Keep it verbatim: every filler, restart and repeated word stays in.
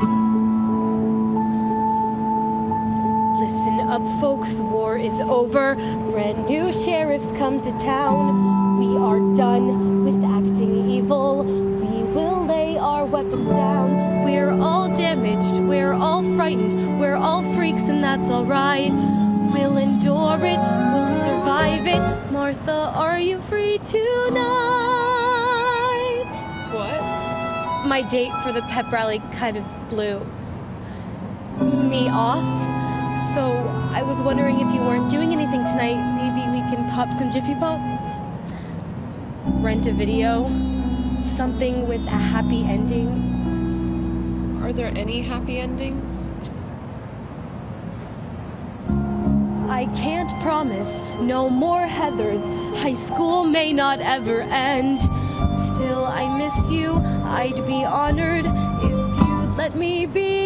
Listen up, folks, war is over. Brand new sheriffs come to town. We are done with acting evil. We will lay our weapons down. We're all damaged, we're all frightened, we're all freaks, and that's alright. We'll endure it, we'll survive it. Martha, are you free tonight? What? My date for the pep rally kind of blew me off. So I was wondering if you weren't doing anything tonight, maybe we can pop some Jiffy Pop? Rent a video? Something with a happy ending? Are there any happy endings? I can't promise no more Heathers. High school may not ever end. Still, I miss you. I'd be honored if you'd let me be